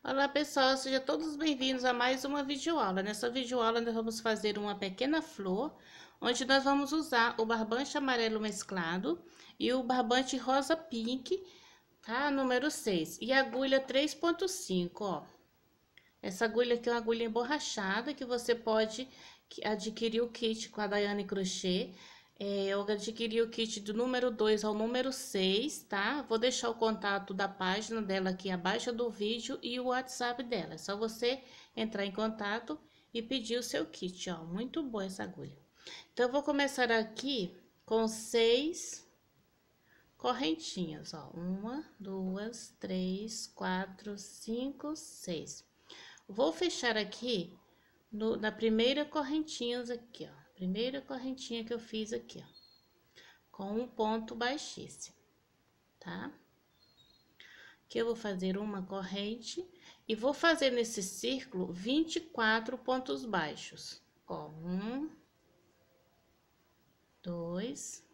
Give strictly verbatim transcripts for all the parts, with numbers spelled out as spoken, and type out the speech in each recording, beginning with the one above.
Olá pessoal, sejam todos bem-vindos a mais uma videoaula. Nessa videoaula nós vamos fazer uma pequena flor, onde nós vamos usar o barbante amarelo mesclado e o barbante rosa pink, tá? Número seis, e a agulha três ponto cinco, ó. Essa agulha aqui é uma agulha emborrachada que você pode adquirir o kit com a Daiane Crochê. É, eu adquiri o kit do número dois ao número seis, tá? Vou deixar o contato da página dela aqui abaixo do vídeo e o WhatsApp dela. É só você entrar em contato e pedir o seu kit, ó. Muito boa essa agulha. Então, eu vou começar aqui com seis correntinhas, ó. Uma, duas, três, quatro, cinco, seis. Vou fechar aqui no, na primeira correntinha aqui, ó. Primeira correntinha que eu fiz aqui, ó. Com um ponto baixíssimo, tá? Aqui eu vou fazer uma corrente e vou fazer nesse círculo vinte e quatro pontos baixos. Ó, um, dois,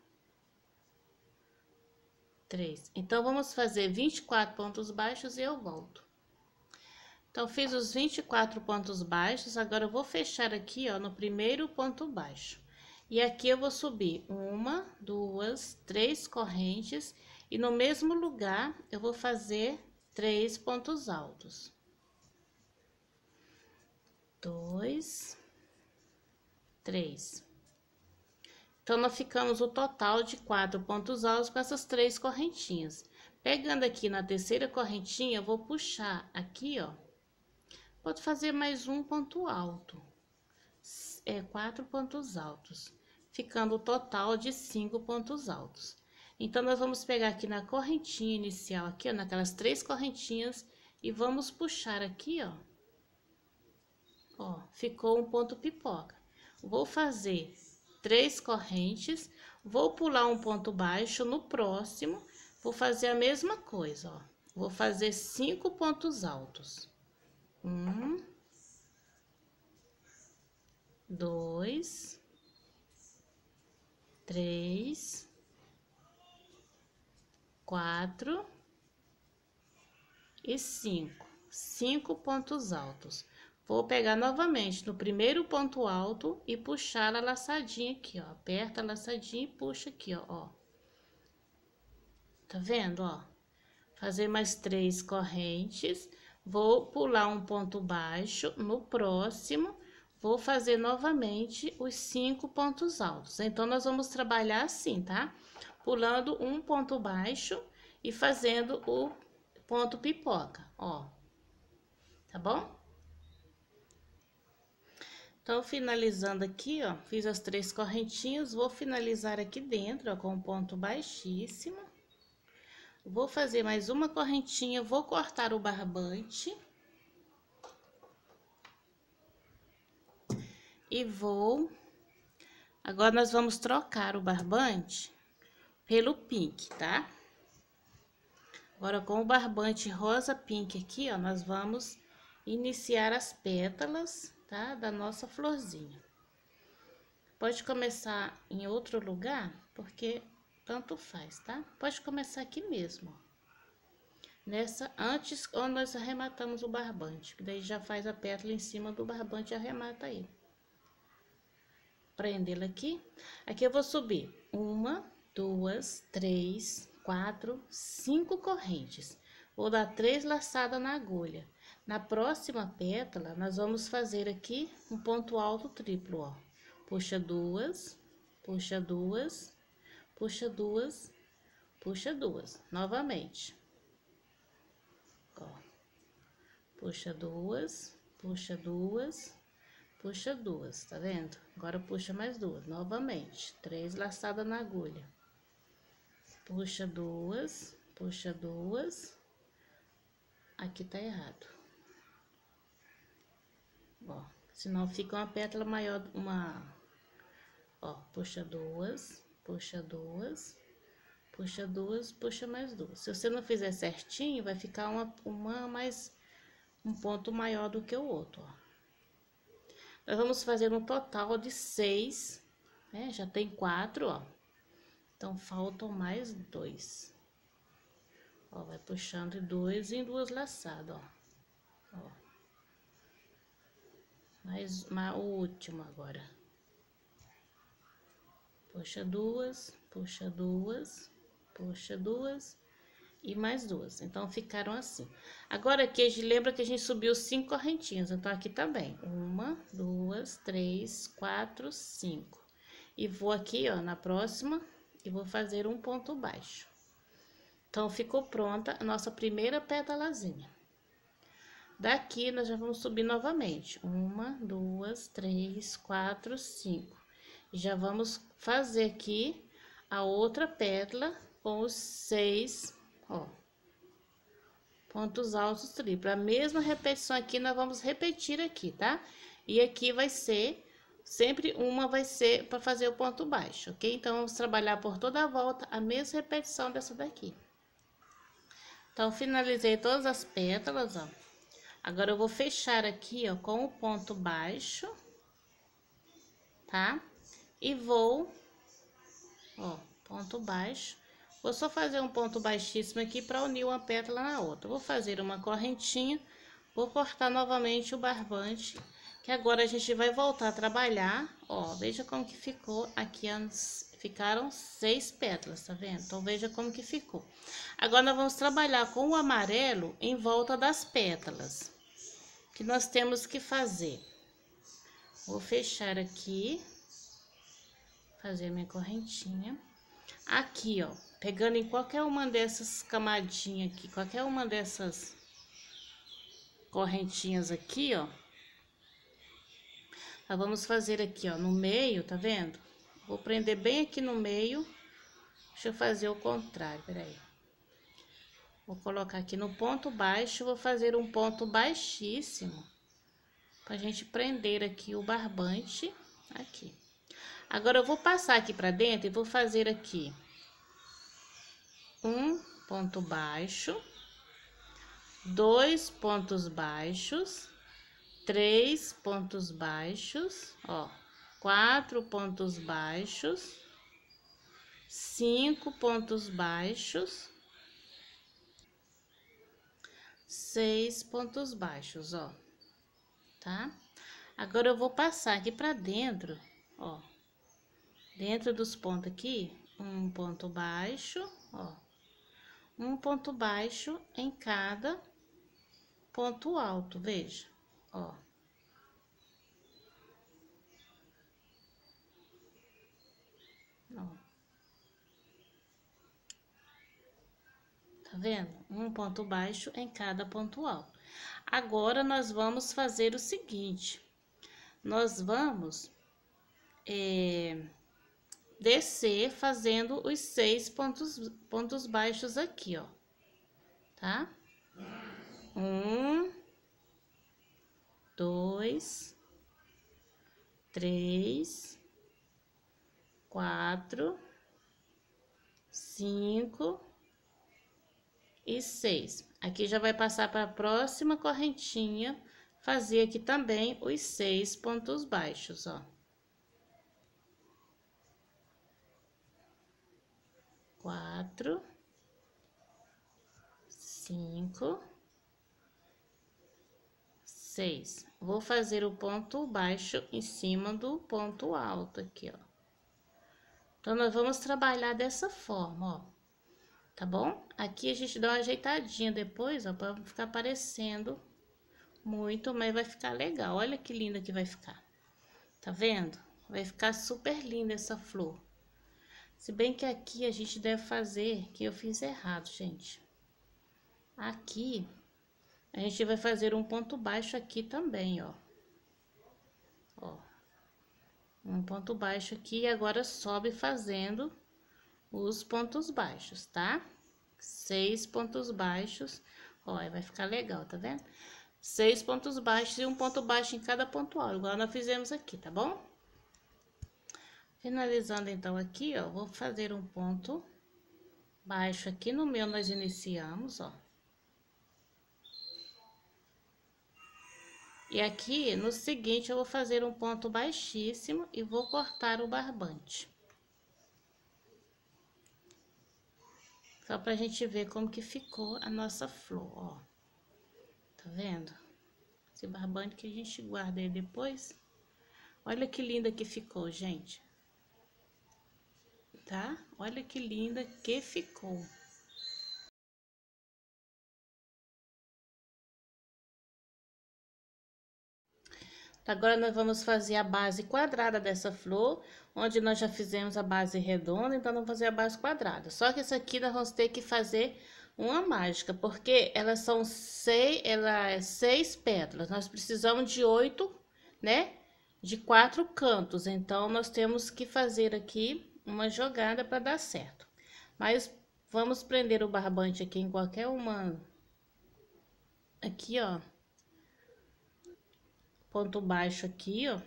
três. Então, vamos fazer vinte e quatro pontos baixos e eu volto. Então, fiz os vinte e quatro pontos baixos, agora eu vou fechar aqui, ó, no primeiro ponto baixo. E aqui eu vou subir uma, duas, três correntes, e no mesmo lugar eu vou fazer três pontos altos. Dois, três. Então, nós ficamos o total de quatro pontos altos com essas três correntinhas. Pegando aqui na terceira correntinha, eu vou puxar aqui, ó. Pode fazer mais um ponto alto, é, quatro pontos altos, ficando o total de cinco pontos altos. Então, nós vamos pegar aqui na correntinha inicial, aqui, ó, naquelas três correntinhas, e vamos puxar aqui, ó. Ó, ficou um ponto pipoca. Vou fazer três correntes, vou pular um ponto baixo, no próximo, vou fazer a mesma coisa, ó. Vou fazer cinco pontos altos. Um, dois, três, quatro e cinco. Cinco pontos altos. Vou pegar novamente no primeiro ponto alto e puxar a laçadinha aqui, ó. Aperta a laçadinha e puxa aqui, ó, ó. Tá vendo, ó? Fazer mais três correntes. Vou pular um ponto baixo, no próximo, vou fazer novamente os cinco pontos altos. Então, nós vamos trabalhar assim, tá? Pulando um ponto baixo e fazendo o ponto pipoca, ó. Tá bom? Então, finalizando aqui, ó, fiz as três correntinhas, vou finalizar aqui dentro, ó, com um ponto baixíssimo. Vou fazer mais uma correntinha, vou cortar o barbante. E vou... Agora, nós vamos trocar o barbante pelo pink, tá? Agora, com o barbante rosa pink aqui, ó, nós vamos iniciar as pétalas, tá? Da nossa florzinha. Pode começar em outro lugar, porque tanto faz, tá? Pode começar aqui mesmo, ó. Nessa, antes, onde nós arrematamos o barbante, que daí já faz a pétala em cima do barbante e arremata aí. Prendê-la aqui. Aqui eu vou subir uma, duas, três, quatro, cinco correntes. Vou dar três laçadas na agulha. Na próxima pétala, nós vamos fazer aqui um ponto alto triplo, ó. Puxa duas, puxa duas, puxa duas, puxa duas, novamente. Ó. Puxa duas, puxa duas, puxa duas, tá vendo? Agora, puxa mais duas, novamente. Três laçadas na agulha. Puxa duas, puxa duas. Aqui tá errado. Ó, senão fica uma pétala maior, uma... Ó, puxa duas, puxa duas, puxa duas, puxa mais duas. Se você não fizer certinho, vai ficar uma, uma mais... um ponto maior do que o outro, ó. Nós vamos fazer um total de seis, né? Já tem quatro, ó. Então, faltam mais dois. Ó, vai puxando de dois em duas laçadas, ó. Ó. Mais, mais o último agora. Puxa duas, puxa duas, puxa duas e mais duas. Então, ficaram assim. Agora aqui, a gente lembra que a gente subiu cinco correntinhas. Então, aqui também. Uma, duas, três, quatro, cinco. E vou aqui, ó, na próxima, e vou fazer um ponto baixo. Então, ficou pronta a nossa primeira pétalazinha. Daqui, nós já vamos subir novamente. Uma, duas, três, quatro, cinco. Já vamos fazer aqui a outra pétala com os seis, ó, pontos altos triplos. A mesma repetição aqui, nós vamos repetir aqui, tá? E aqui vai ser, sempre uma vai ser para fazer o ponto baixo, ok? Então, vamos trabalhar por toda a volta a mesma repetição dessa daqui. Então, finalizei todas as pétalas, ó. Agora, eu vou fechar aqui, ó, com o ponto baixo, tá? E vou, ó, ponto baixo. Vou só fazer um ponto baixíssimo aqui para unir uma pétala na outra. Vou fazer uma correntinha, vou cortar novamente o barbante, que agora a gente vai voltar a trabalhar, ó, veja como que ficou aqui, ficaram seis pétalas, tá vendo? Então, veja como que ficou. Agora, nós vamos trabalhar com o amarelo em volta das pétalas, que nós temos que fazer. Vou fechar aqui, fazer minha correntinha. Aqui, ó, pegando em qualquer uma dessas camadinhas aqui, qualquer uma dessas correntinhas aqui, ó. Nós vamos fazer aqui, ó, no meio, tá vendo? Vou prender bem aqui no meio. Deixa eu fazer o contrário, peraí. Vou colocar aqui no ponto baixo, vou fazer um ponto baixíssimo, pra gente prender aqui o barbante, aqui. Agora, eu vou passar aqui pra dentro e vou fazer aqui um ponto baixo, dois pontos baixos, três pontos baixos, ó, quatro pontos baixos, cinco pontos baixos, seis pontos baixos, ó, tá? Agora, eu vou passar aqui pra dentro, ó, dentro dos pontos aqui, um ponto baixo, ó, um ponto baixo em cada ponto alto, veja, ó. Ó. Tá vendo? Um ponto baixo em cada ponto alto. Agora, nós vamos fazer o seguinte. Nós vamos é, descer fazendo os seis pontos, pontos baixos aqui, ó. Tá? Um, dois, três, quatro, cinco e seis. Aqui já vai passar para a próxima correntinha, fazer aqui também os seis pontos baixos, ó. Quatro, cinco, seis. Vou fazer o ponto baixo em cima do ponto alto aqui, ó. Então, nós vamos trabalhar dessa forma, ó. Tá bom? Aqui a gente dá uma ajeitadinha depois, ó, pra ficar parecendo muito, mas vai ficar legal. Olha que linda que vai ficar. Tá vendo? Vai ficar super linda essa flor. Se bem que aqui a gente deve fazer, que eu fiz errado, gente. Aqui, a gente vai fazer um ponto baixo aqui também, ó. Ó. Um ponto baixo aqui e agora sobe fazendo os pontos baixos, tá? Seis pontos baixos, ó, aí vai ficar legal, tá vendo? Seis pontos baixos e um ponto baixo em cada ponto alto, igual nós fizemos aqui, tá bom? Finalizando, então, aqui, ó, vou fazer um ponto baixo aqui no meu, nós iniciamos, ó. E aqui, no seguinte, eu vou fazer um ponto baixíssimo e vou cortar o barbante. Só pra gente ver como que ficou a nossa flor, ó. Tá vendo? esse barbante que a gente guarda ele depois. Olha que linda que ficou, gente. Tá? Olha que linda que ficou. Agora, nós vamos fazer a base quadrada dessa flor, onde nós já fizemos a base redonda, então nós vamos fazer a base quadrada. Só que essa aqui nós vamos ter que fazer uma mágica, porque elas são seis, ela é seis pétalas, nós precisamos de oito, né? De quatro cantos, então nós temos que fazer aqui uma jogada para dar certo. Mas vamos prender o barbante aqui em qualquer uma, aqui, ó. Ponto baixo aqui, ó.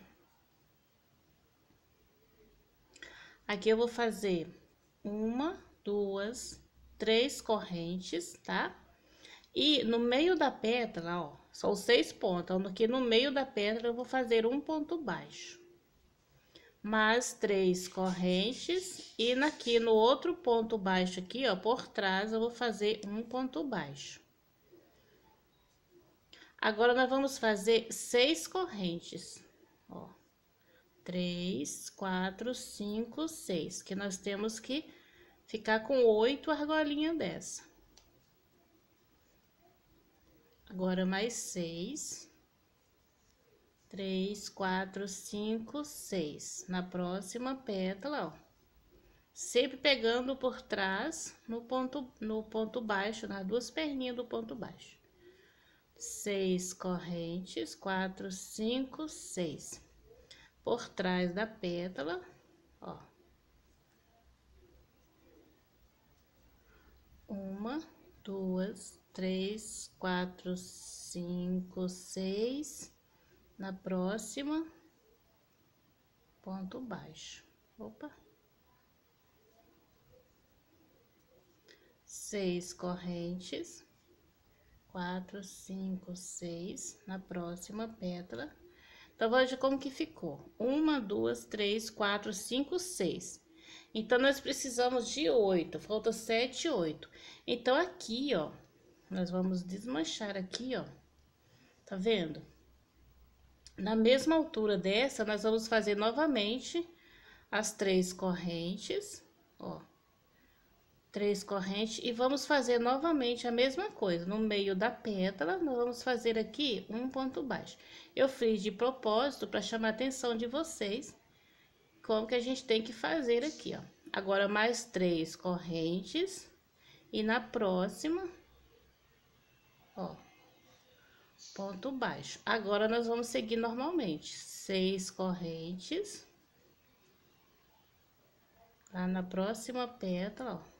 Aqui eu vou fazer uma, duas, três correntes, tá? E no meio da pétala, ó, são seis pontas. Aqui no meio da pétala eu vou fazer um ponto baixo. Mais três correntes. E aqui no outro ponto baixo aqui, ó, por trás eu vou fazer um ponto baixo. Agora, nós vamos fazer seis correntes, ó. Três, quatro, cinco, seis, que nós temos que ficar com oito argolinhas dessa. Agora, mais seis. Três, quatro, cinco, seis. Na próxima pétala, ó. Sempre pegando por trás no ponto, no ponto baixo, nas duas perninhas do ponto baixo. Seis correntes, quatro, cinco, seis. Por trás da pétala, ó. Uma, duas, três, quatro, cinco, seis. Na próxima, ponto baixo. Opa. Seis correntes. Quatro, cinco, seis, na próxima pétala. Então, veja como que ficou. Uma, duas, três, quatro, cinco, seis. Então, nós precisamos de oito, falta sete, oito. Então, aqui, ó, nós vamos desmanchar aqui, ó. Tá vendo? Na mesma altura dessa, nós vamos fazer novamente as três correntes, ó. Três correntes e vamos fazer novamente a mesma coisa. No meio da pétala, nós vamos fazer aqui um ponto baixo. Eu fiz de propósito para chamar a atenção de vocês como que a gente tem que fazer aqui, ó. Agora, mais três correntes e na próxima, ó, ponto baixo. Agora, nós vamos seguir normalmente. Seis correntes. Lá na próxima pétala, ó.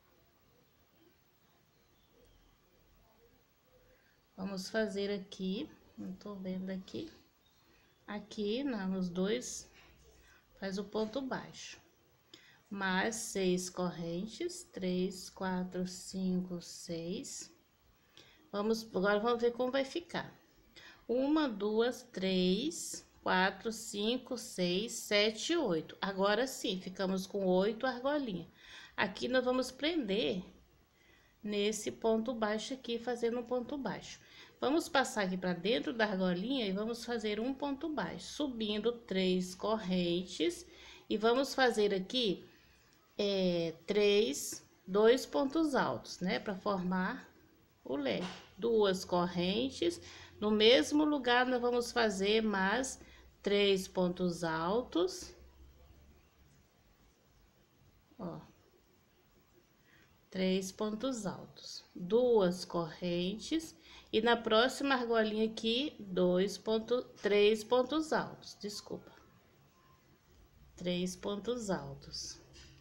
Vamos fazer aqui, não tô vendo aqui, aqui na, nos dois, faz o ponto baixo. Mais seis correntes, três, quatro, cinco, seis. Vamos, agora vamos ver como vai ficar. Uma, duas, três, quatro, cinco, seis, sete, oito. Agora sim, ficamos com oito argolinhas. Aqui nós vamos prender nesse ponto baixo aqui, fazendo um ponto baixo. Vamos passar aqui para dentro da argolinha e vamos fazer um ponto baixo, subindo três correntes e vamos fazer aqui é, três, dois pontos altos, né, para formar o leque. Duas correntes, no mesmo lugar nós vamos fazer mais três pontos altos, ó. Três pontos altos, duas correntes e na próxima argolinha aqui, dois pontos, três pontos altos, desculpa. Três pontos altos.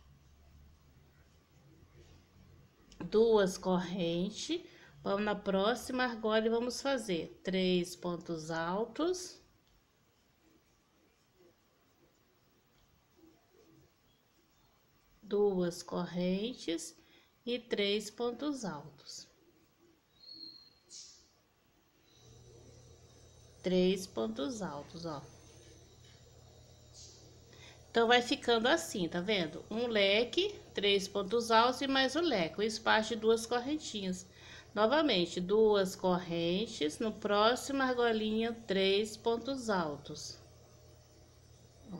Duas correntes, vamos na próxima argola e vamos fazer três pontos altos. Duas correntes e três pontos altos. Três pontos altos, ó. Então, vai ficando assim, tá vendo? Um leque, três pontos altos e mais o leque, o espaço de duas correntinhas. Novamente, duas correntes, no próximo argolinha, três pontos altos. Ó,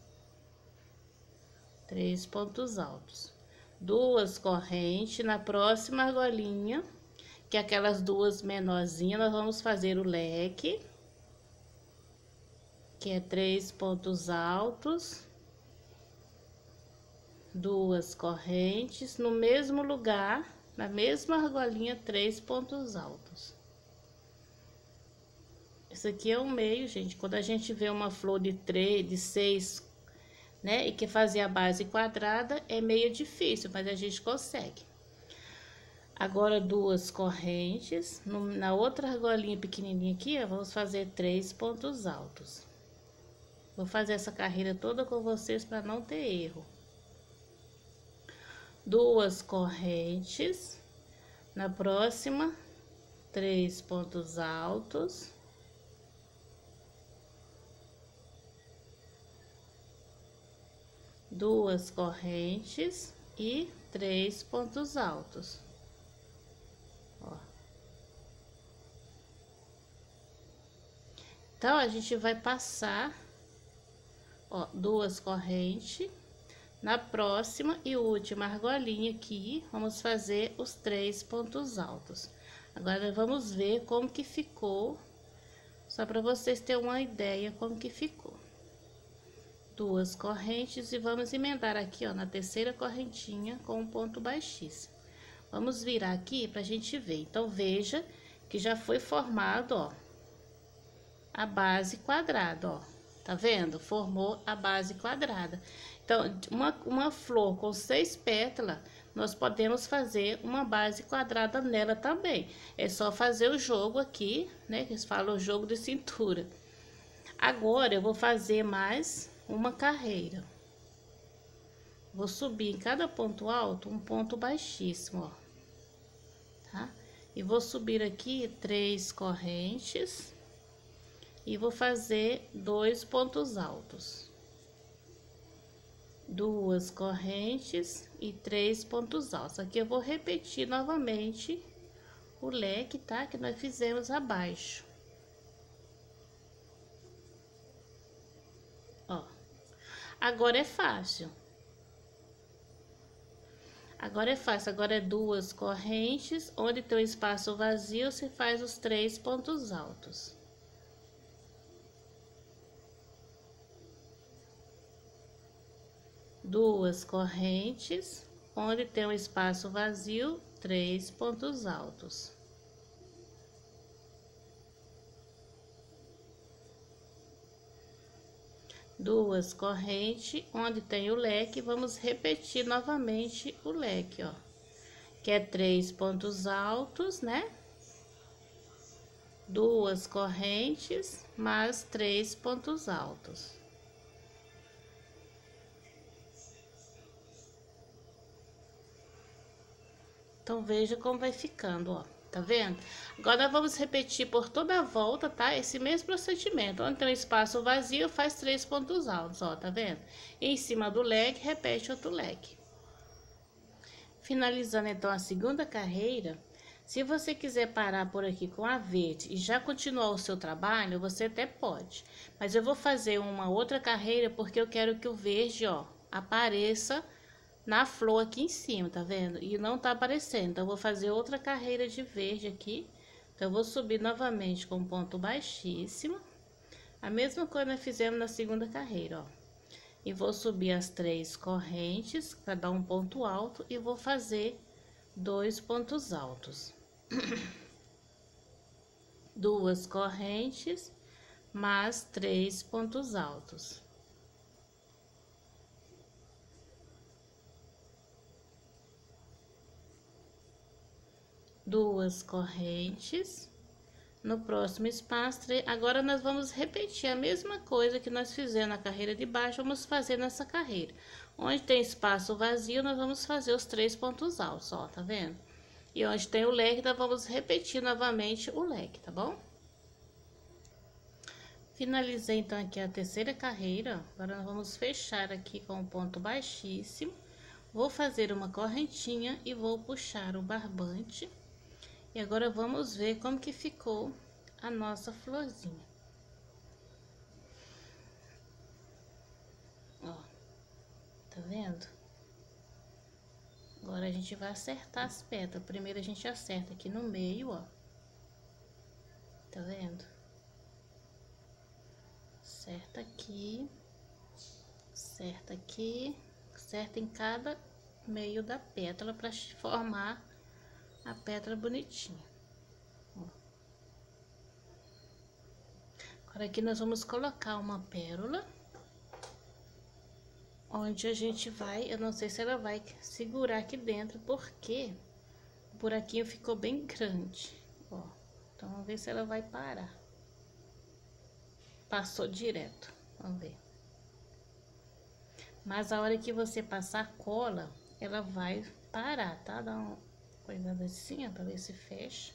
três pontos altos. Duas correntes, na próxima argolinha, que é aquelas duas menorzinhas, nós vamos fazer o leque, que é três pontos altos, duas correntes, no mesmo lugar, na mesma argolinha, três pontos altos. Isso aqui é o meio, gente. Quando a gente vê uma flor de três, de seis, né, e quer fazer a base quadrada, é meio difícil, mas a gente consegue. Agora, duas correntes, no, na outra argolinha pequenininha aqui, ó, vamos fazer três pontos altos. Vou fazer essa carreira toda com vocês para não ter erro. Duas correntes, na próxima, três pontos altos. Duas correntes e três pontos altos. Ó. Então, a gente vai passar, ó, duas correntes. Na próxima e última argolinha aqui, vamos fazer os três pontos altos. Agora, vamos ver como que ficou, só para vocês terem uma ideia como que ficou. Duas correntes e vamos emendar aqui, ó, na terceira correntinha com um ponto baixíssimo. Vamos virar aqui pra gente ver. Então, veja que já foi formado, ó, a base quadrada, ó. Tá vendo? Formou a base quadrada. Então, uma, uma flor com seis pétalas, nós podemos fazer uma base quadrada nela também. É só fazer o jogo aqui, né? Que eles falam o jogo de cintura. Agora, eu vou fazer mais uma carreira. Vou subir em cada ponto alto um ponto baixíssimo, ó. Tá? E vou subir aqui três correntes. E vou fazer dois pontos altos. Duas correntes e três pontos altos. Aqui eu vou repetir novamente o leque, tá? Que nós fizemos abaixo. Ó. Agora é fácil. Agora é fácil. Agora é duas correntes. Onde tem um espaço vazio, você faz os três pontos altos. Duas correntes, onde tem um espaço vazio, três pontos altos. Duas correntes, onde tem o leque, vamos repetir novamente o leque, ó. Que é três pontos altos, né? Duas correntes, mais três pontos altos. Então, veja como vai ficando, ó. Tá vendo? Agora, vamos repetir por toda a volta, tá? Esse mesmo procedimento. Onde tem um espaço vazio, faz três pontos altos, ó. Tá vendo? E em cima do leque, repete outro leque. Finalizando, então, a segunda carreira. Se você quiser parar por aqui com a verde e já continuar o seu trabalho, você até pode. Mas eu vou fazer uma outra carreira porque eu quero que o verde, ó, apareça na flor aqui em cima, tá vendo? E não tá aparecendo, então eu vou fazer outra carreira de verde aqui. Então, eu vou subir novamente com um ponto baixíssimo. A mesma coisa nós fizemos na segunda carreira, ó. E vou subir as três correntes para dar um ponto alto e vou fazer dois pontos altos. Duas correntes, mais três pontos altos. Duas correntes, no próximo espaço, agora nós vamos repetir a mesma coisa que nós fizemos na carreira de baixo, vamos fazer nessa carreira. Onde tem espaço vazio, nós vamos fazer os três pontos altos, ó, tá vendo? E onde tem o leque, nós vamos repetir novamente o leque, tá bom? Finalizei, então, aqui a terceira carreira, agora nós vamos fechar aqui com um ponto baixíssimo. Vou fazer uma correntinha e vou puxar o barbante. E agora vamos ver como que ficou a nossa florzinha. Ó, tá vendo? Agora a gente vai acertar as pétalas. Primeiro a gente acerta aqui no meio, ó. Tá vendo? Acerta aqui, acerta aqui, acerta em cada meio da pétala para formar a pétala bonitinha. Ó. Agora aqui nós vamos colocar uma pérola, onde a gente vai, eu não sei se ela vai segurar aqui dentro, porque o buraquinho ficou bem grande, ó. Então vamos ver se ela vai parar. Passou direto, vamos ver. Mas a hora que você passar a cola, ela vai parar, tá? Dá uma coisada assim, ó, pra ver se fecha.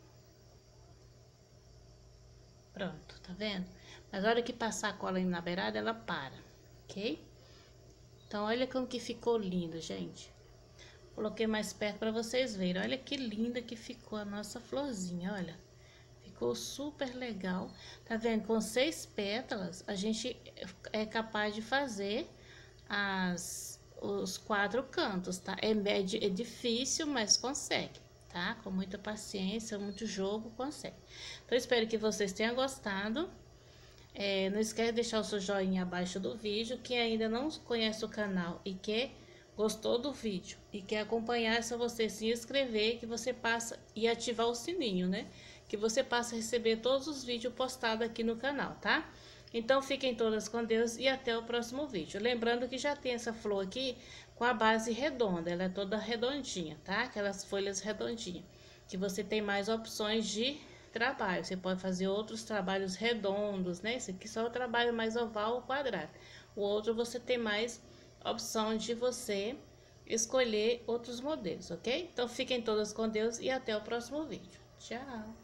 Pronto, tá vendo? Mas a hora que passar a cola aí na beirada, ela para, ok? Então, olha como que ficou lindo, gente. Coloquei mais perto pra vocês verem. Olha que linda que ficou a nossa florzinha, olha. Ficou super legal. Tá vendo? Com seis pétalas, a gente é capaz de fazer as, os quatro cantos, tá? É, é, é difícil, mas consegue, tá? Com muita paciência, muito jogo, consegue. Então, espero que vocês tenham gostado. É, não esquece de deixar o seu joinha abaixo do vídeo. Quem ainda não conhece o canal e que gostou do vídeo e quer acompanhar, é só você se inscrever, que você passa e ativar o sininho, né? Que você passa a receber todos os vídeos postados aqui no canal, tá? Então, fiquem todas com Deus e até o próximo vídeo. Lembrando que já tem essa flor aqui com a base redonda, ela é toda redondinha, tá? Aquelas folhas redondinhas, que você tem mais opções de trabalho. Você pode fazer outros trabalhos redondos, né? Esse aqui só é o trabalho mais oval ou quadrado. O outro você tem mais opção de você escolher outros modelos, ok? Então, fiquem todas com Deus e até o próximo vídeo. Tchau!